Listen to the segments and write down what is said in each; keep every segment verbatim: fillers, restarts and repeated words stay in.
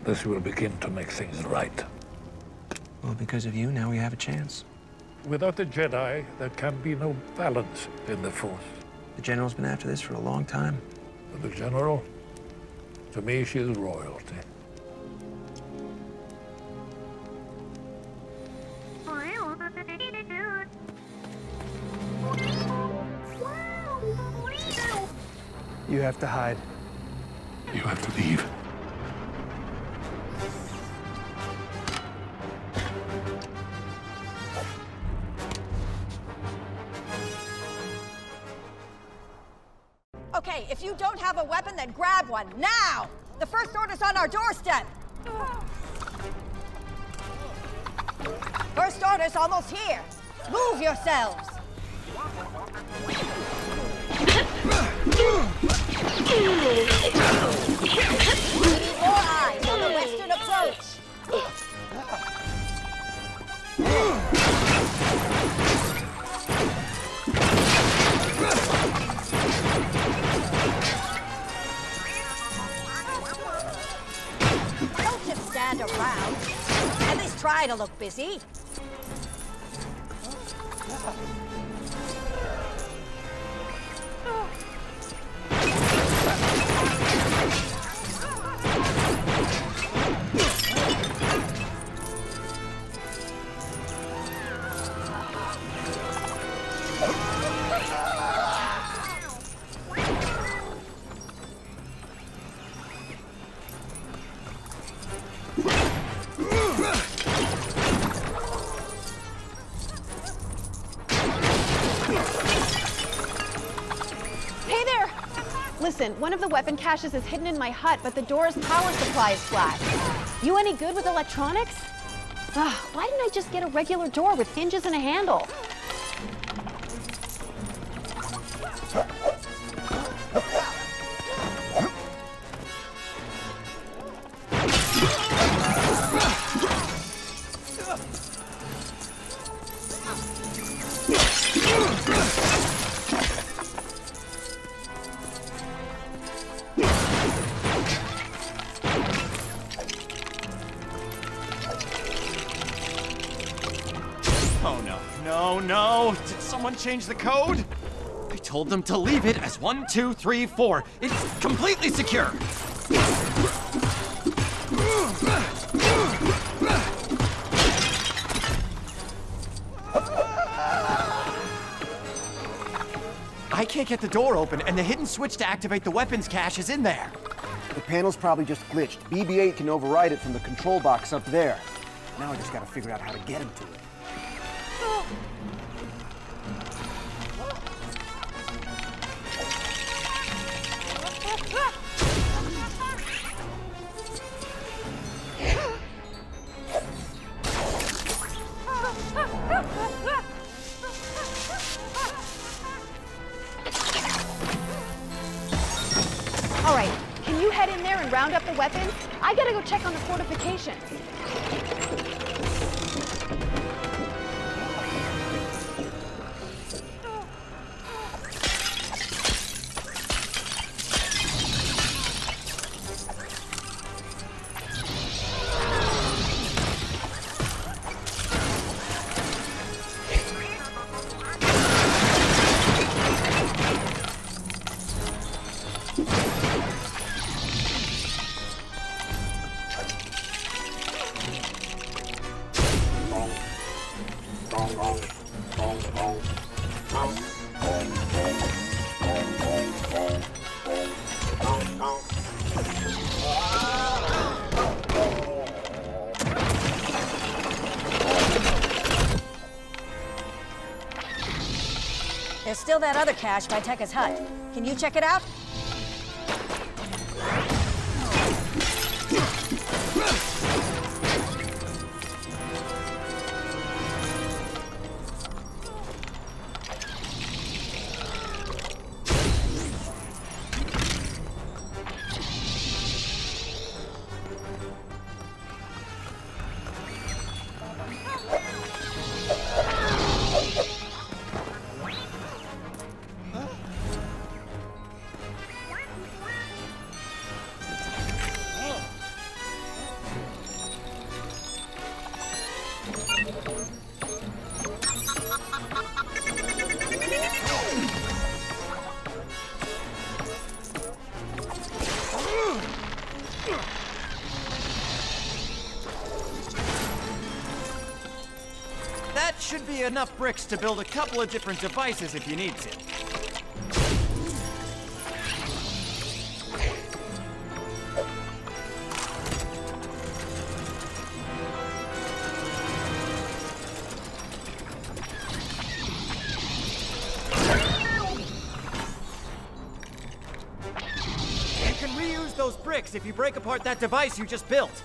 this will begin to make things right. Well, because of you, now we have a chance. Without the Jedi, there can be no balance in the Force. The General's been after this for a long time. For the General, to me, she is royalty. You have to hide. You have to leave. Okay, if you don't have a weapon, then grab one, now! The First Order's on our doorstep! First Order's almost here! Move yourselves! More eyes on the western approach! Don't just stand around. At least try to look busy. Listen, one of the weapon caches is hidden in my hut, but the door's power supply is flat. You any good with electronics? Ugh, why didn't I just get a regular door with hinges and a handle? Oh no, no, no! Did someone change the code? I told them to leave it as one, two, three, four. It's completely secure! I can't get the door open, and the hidden switch to activate the weapons cache is in there. The panel's probably just glitched. B B eight can override it from the control box up there. Now I just gotta figure out how to get him to it. All right, can you head in there and round up the weapons? I gotta go check on the fortifications. There's still that other cache by Tekka's hut. Can you check it out? That should be enough bricks to build a couple of different devices if you need to. You can reuse those bricks if you break apart that device you just built.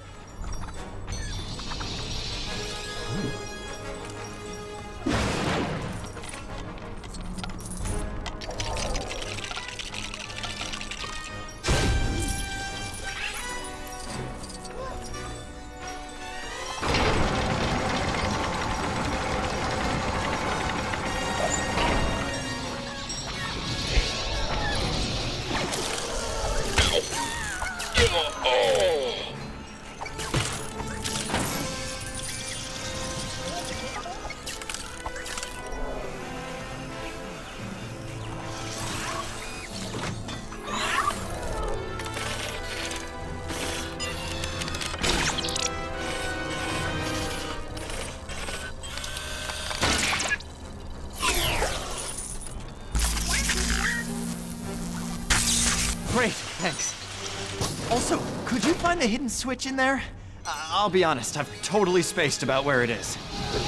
Great, thanks. Also, could you find the hidden switch in there? Uh, I'll be honest, I've totally spaced about where it is.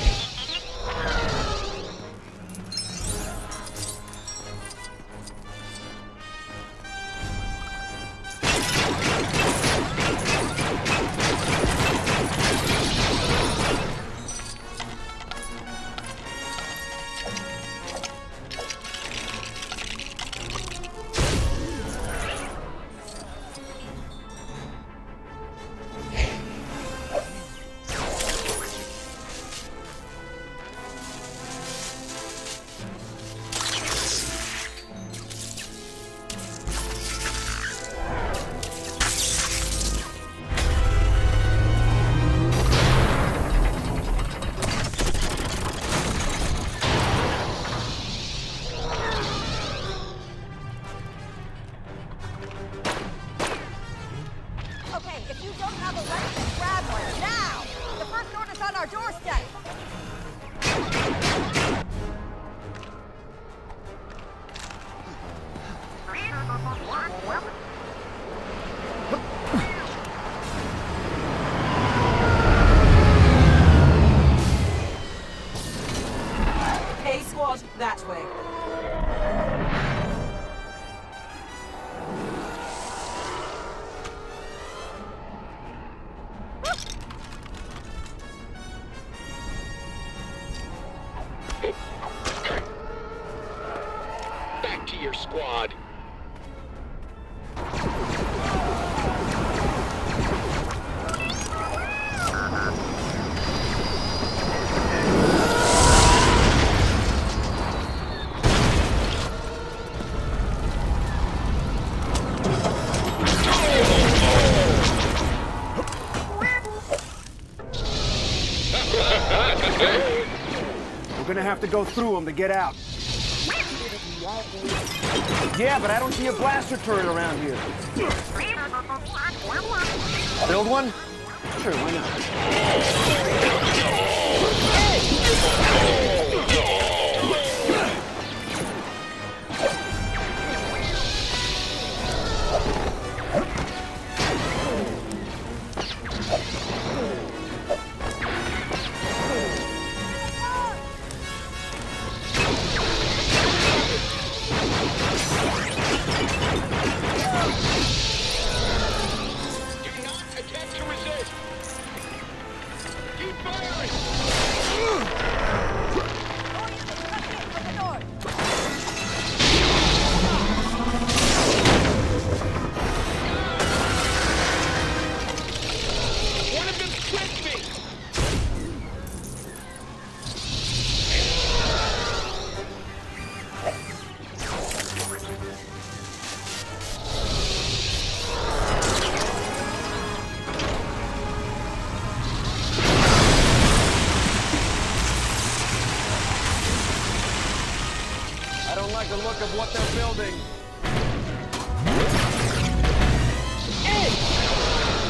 That way. Back to your squad. We're gonna have to go through them to get out. Yeah, but I don't see a blaster turret around here. Build one? Sure, why not? The look of what they're building. Hey!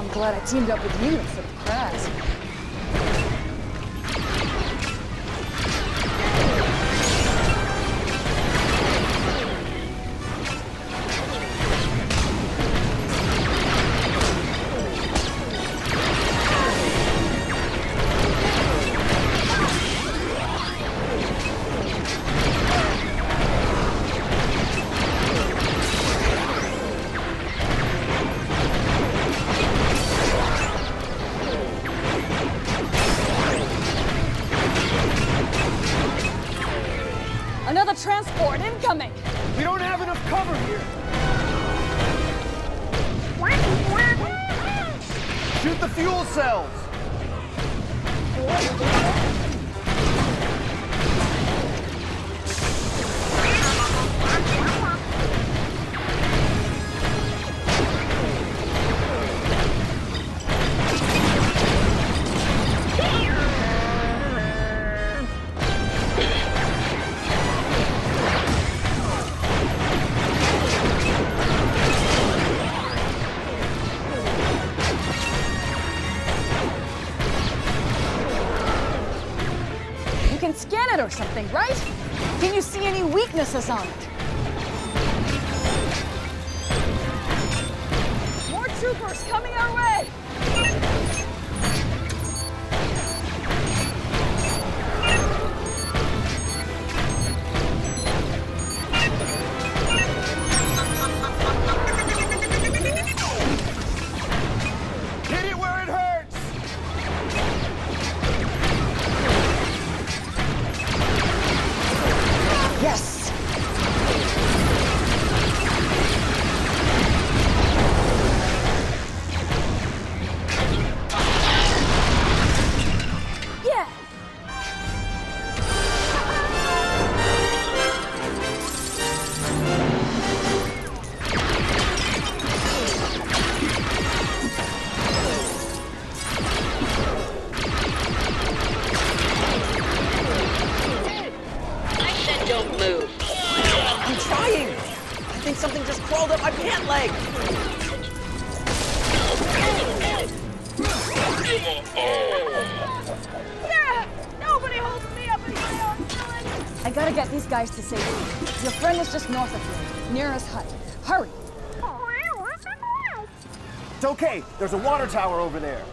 I'm glad I teamed up with you instead of Kraz. Another transport incoming! We don't have enough cover here! Shoot the fuel cells! You can scan it or something, right? Can you see any weaknesses on it? More troopers coming our way! Hit it where it hurts! Yes! Yeah! I said don't move. I'm trying! I think something just crawled up my pant leg! Yeah! Nobody holds me up in my own villain! I gotta get these guys to safety. Your friend is just north of here, near his hut. Hurry! It's okay, there's a water tower over there.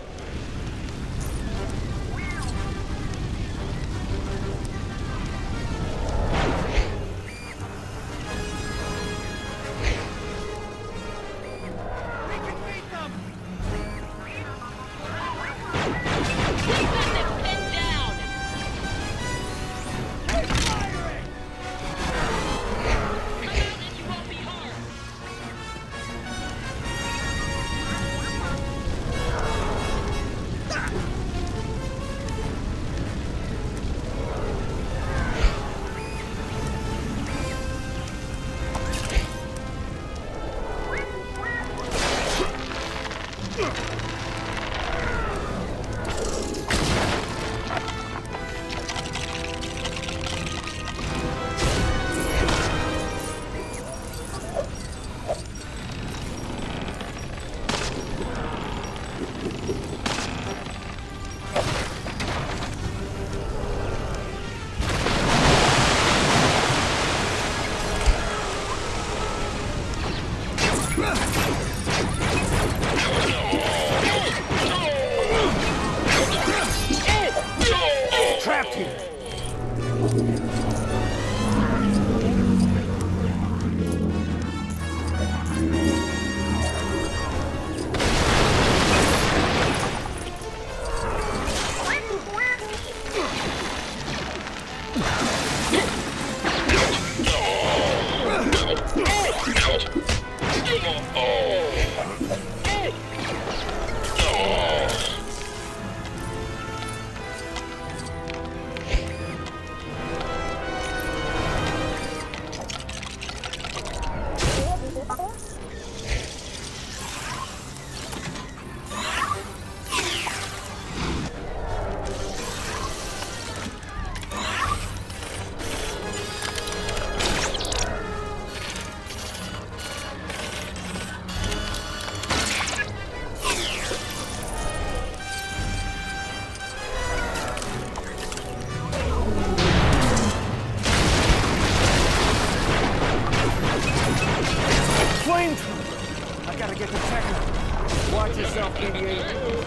Tekka. Watch yourself, B B eight.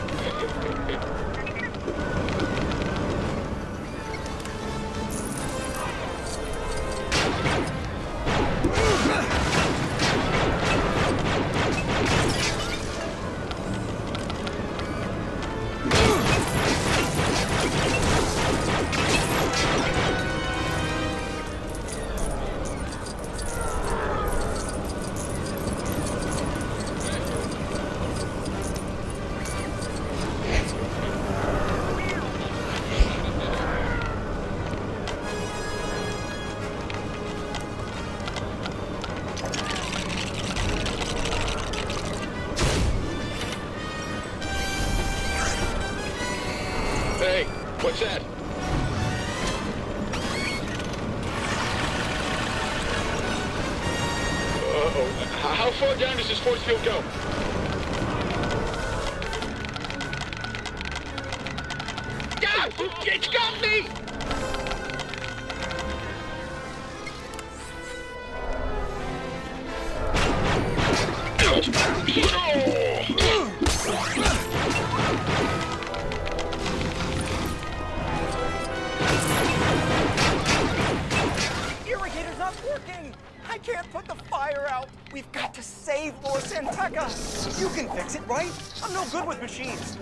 Hey, what's that? Uh-oh. How far down does this force field go? God! It's got me! Irrigator's not working! I can't put the fire out! We've got to save Lord Tekka! You can fix it, right? I'm no good with machines.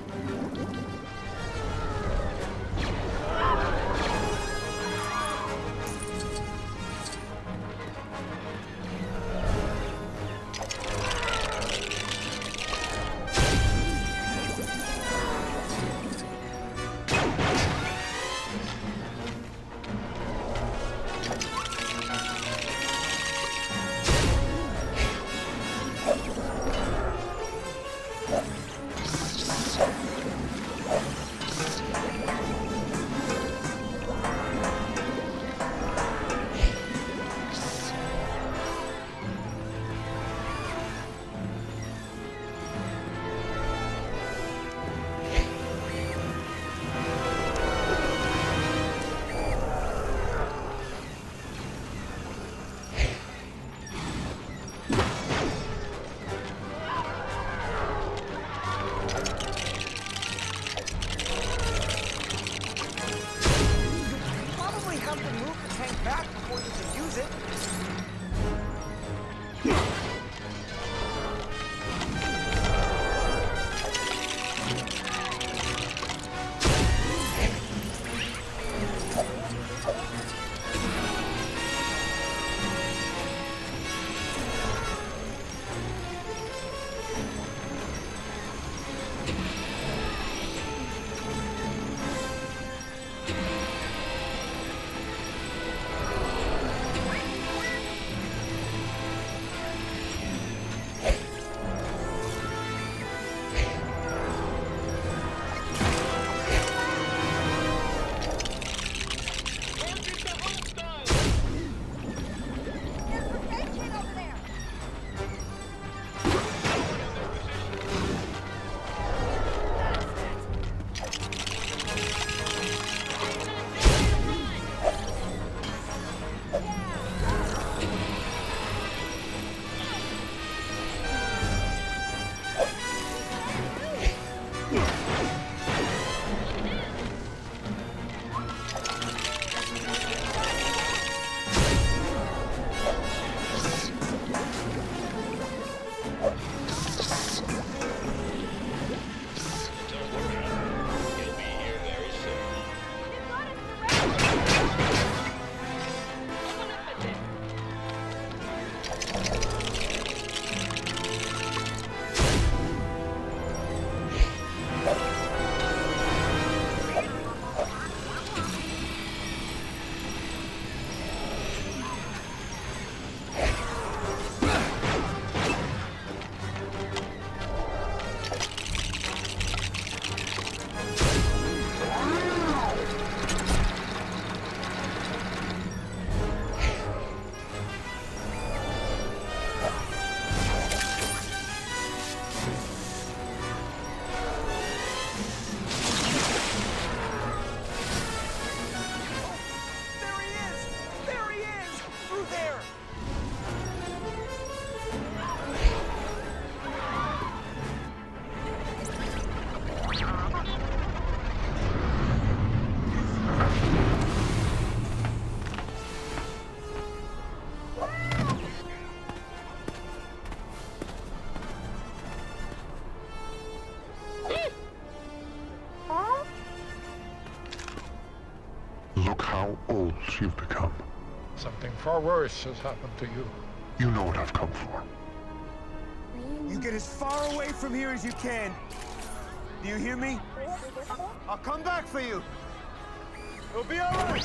you've become. Something far worse has happened to you. You know what I've come for. You get as far away from here as you can. Do you hear me? I'll come back for you. It'll be all right.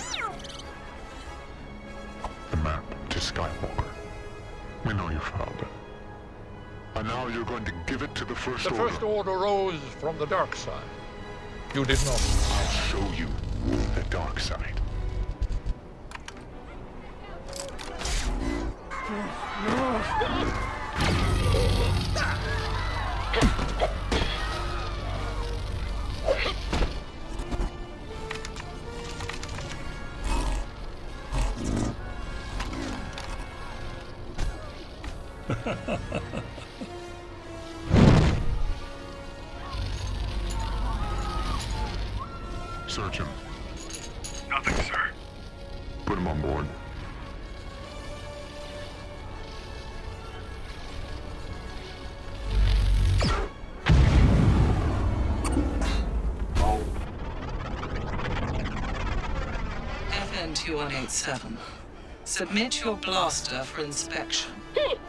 The map to Skywalker. We know you found it. And now you're going to give it to the First The Order. First Order rose from the dark side. You did not. I'll show you the dark side. Search him. Nothing, sir. Put him on board. F N two one eight seven. Submit your blaster for inspection.